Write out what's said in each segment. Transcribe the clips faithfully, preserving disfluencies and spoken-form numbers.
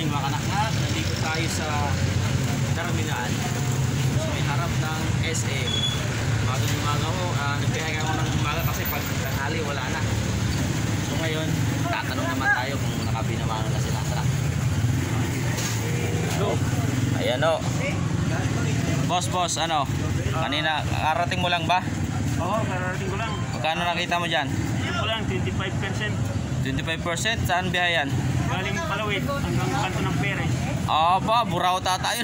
mga kanaknak, nandito tayo sa terminal. So may harap ng S A. Bagang umaga ko, uh, nagbihay ako ng umaga kasi pag tanghali wala na. So ngayon, tatanong naman tayo kung nakabinamano na sila. Tara. So, ayan o. Boss, boss, ano? Kanina, karating mo lang ba? Oo, karating ko lang. Magkano nakita mo dyan? Yun ko lang, twenty-five percent. twenty-five percent? Saan biyahe yan? Galing Palawit hanggang kanto ng Perez. Ah, ba, Burao tata yun.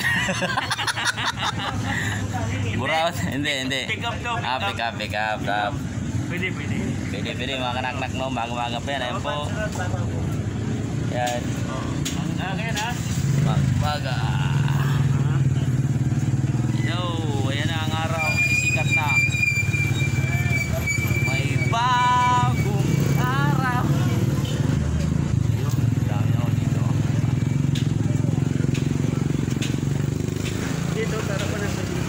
Burao, hindi, hindi. Pick up to, pick Ah, up. pick up, pick up, pick up. Pwede, pwede. Pwede, pwede, mga kanaknak, no? Maga-maga pa yan, ayun po. Yan. Ah, kaya na? Maga. Yo, ayan na ang araw. Sisikat na. May bagong araw. Yo, dami ako dito. Dito, tara pa na sa dito.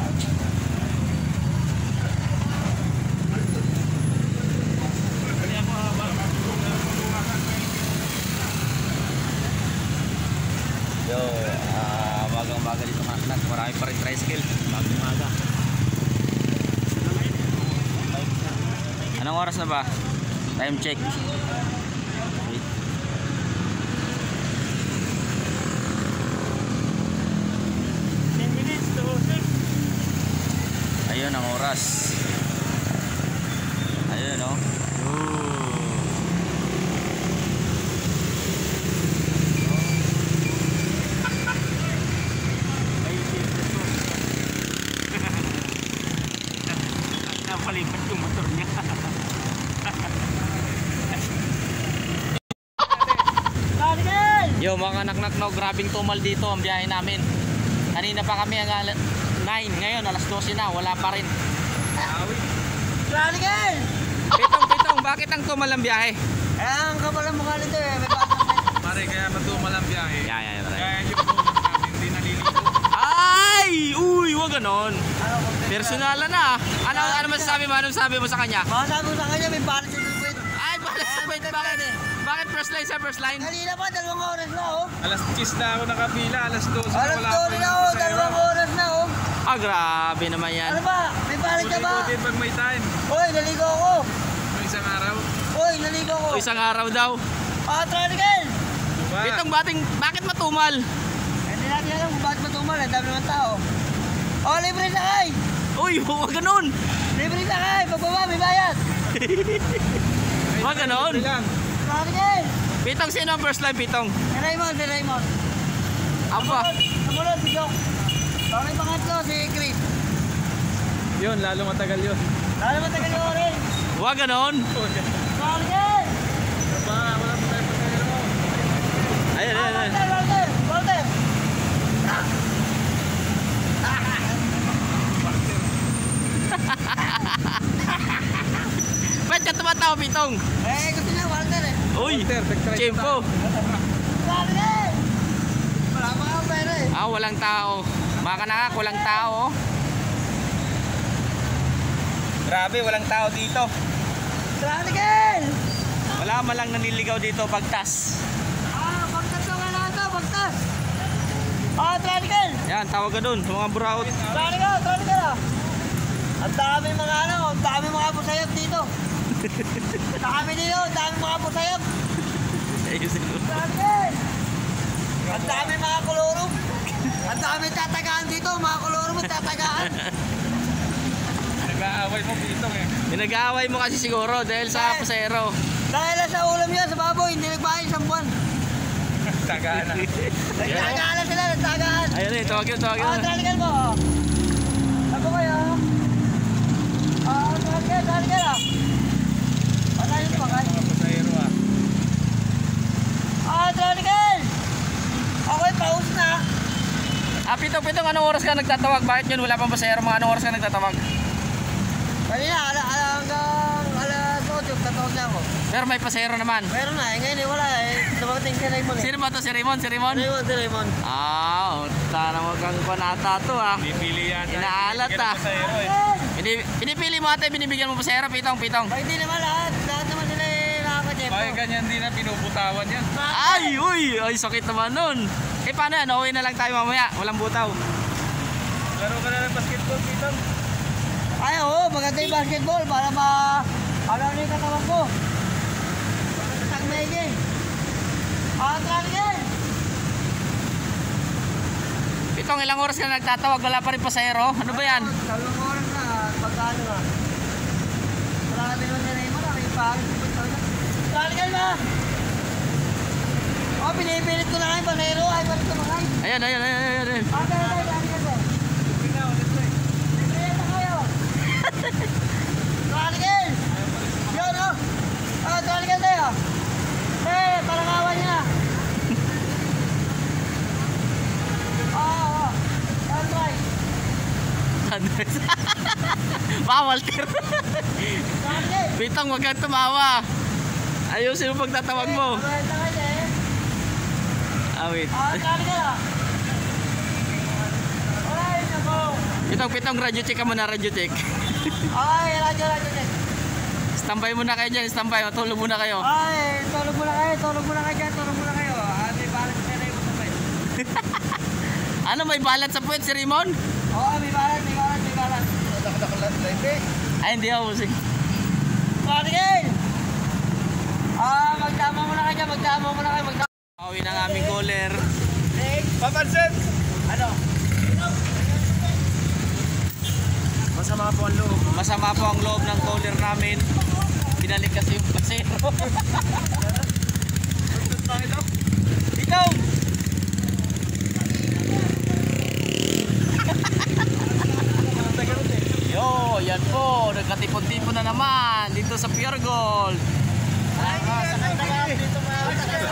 Yo, uh, magang-maga dito mga anak. Marami pa rin tricycle. Magang-maga. Anong oras na ba? Time check. Wait. ten minutes to six. Ayun ang oras. Ayun o. Oh. Napalipat yung motor niya. Yo mga anak-anak, no, grabing tumal dito ang biyahe namin. Kanina pa kami ang nine, ngayon alas dose na, wala pa rin. Radical! Pitong, pitong, bakit ang tumal ang biyahe? Eh, ang kapal ang mukha nito eh. May pasok na. Pare, kaya matumal ang biyahe. Yeah, yeah, yeah. Kaya yung bukas natin hindi naliligo. Ay! Uy, wag ganon. Ano kung Personalan na. Ano, ano masasabi mo? Anong sabi mo sa kanya? Masabi mo sa kanya, may balance sa tulpit. Ay, bakit? Wait, bakit? Bakit first line sa first line? Kanina pa, dalawang oras na oh. Alas diyes na ako nakapila, alas dose na Alas wala doon na oh, dalawang oras na oh. Ah, grabe naman yan. Ano ba? May balance ka ba? Buti pag may time. Uy, naligo ako. May isang araw. Uy, naligo ako. O, isang araw daw. Ah, Radical! Diba? Pitong bating, bakit matumal? Hindi natin alam kung bakit matumal. Ang dami naman tao. Oh, libre sakay! Uy, wag ganon. Libre sakay! Pagbaba, may bayad! Wag ganon. Ito lang. Radical! Pitong, sino ang first line, Pitong? Si Raymond, si Raymond. Aba. Sumunod, si Jok. Bakit pangatlo, si Chris. Yun, lalo matagal yun. Lalo matagal yung orin. Wag ganon. Radical! Diba, wala pa tayo pasayro. Ayan, Ah, ayan, ayan. Walter, Walter! Walter! Ba't ka tumatawa, Pitong? Eh, gusto niya, Walter eh. Uy, Walter, nag-try tiyempo. Radical! Wala pa kang pera eh. Ah, walang tao. Mga kanakak, walang tao. Grabe, walang tao dito. Radical! Wala man lang naniligaw dito pagtas. Ah, bagtas ka nga na ito, bagtas! Ah, Radical! Yan, tawag ka dun, mga buraot. Radical, Radical ah! Ang dami mga ano, ang dami mga pusayap dito. Ang dami dito, ang dami mga pusayap. Radical! Ang dami mga koloro. Ang dami tatagaan dito, mga koloro mo tatagaan. Nag-aaway mo pitong eh. Pinag-aaway mo kasi siguro dahil sa pasero. Dahil sa ulam niya, sa baboy, hindi nagbayad isang buwan. Tagaan na. Nagtagaan na sila, nagtagaan. Ayun eh, tawag yun, tawag Ah, yun. Radical mo. Ako kayo. Ah, Radical, Radical ah. Patay yun pa kayo. Pasayro ah. Ah, Radical! Okay, pause na. Ah, Pitong, Pitong, anong oras ka nagtatawag? Bakit yun wala pang pasero? Mga anong oras ka nagtatawag? Kanina, ala, ala, hanggang alas otso, tatawag na ako. Pero may pasero naman. Meron na, eh, ngayon eh, wala eh. Dumating si Raymond eh. Sino ba to? Si Raymond? Si Raymond? Raymond, si Raymond. Ah, tara mo kang panata to ah. Pipili yan. Inaalat ah. Pasayro eh. Pinip- Pinipili mo ate, binibigyan mo pasero, Pitong, Pitong. Ay, hindi naman lahat. Lahat naman sila eh, nakakachep. Bakit ganyan din na pinubutawan yan? Ay, uy! Ay, sakit naman nun. Eh, paano yan? Uwi na lang tayo mamaya. Walang butaw. Laro ka na ng basketball, Pitong. Ay, oo, maganda yung basketball para ma... Ano na yung katawan ko? Tagmege. Ah, trangin! Pitong, ilang oras ka na nagtatawag? Wala pa rin pasahero? Ano ba yan? Dalawang oras na, pagkano na. Wala kami naman na rin mo, nakikipagin. Trangin na! Oh, pinipilit ko na kayo, panero. Ay, ba't kumakay? Ayan, ayan, ayan, ayan, ayan. Ah, tayo, tayo, trangin na. Pinipilit na kayo. Trangin! Yun, oh! Ah, trangin tayo. Eh, parang awan niya. Oo, oo. Try. Bawal, Ter. Trangin! Pitong, huwag kang tumawa. Ayusin mo pagtatawag mo. Mabait na kayo eh. Ah, wait. Ah, trangin na. Ay, nako. Pitong, pitong, radio check ka muna, radio check. Ay, radyo, radyo, radyo. Standby muna kayo dyan, standby. Matulog muna kayo. Ay, tulog muna kayo, tulog muna kayo dyan, tulog muna kayo. Ah, may balat sa rin mo sa pwede. Ano, may balat sa puwet si Raymond? Oo, may balat, may balat, may balat. Nakakalat live eh. Ay, hindi ako musik. Trangin! Ah, magtama muna kayo dyan, magtama muna kayo, magtama. Pauwi ng aming caller. Papansin! Ano? Masama po ang loob. Masama po ang loob ng caller namin. Binalik kasi yung pasero. Ikaw! Yo, yan po. Nagkatipon-tipon na naman dito sa Pure Gold. Ay, sakay na dito mga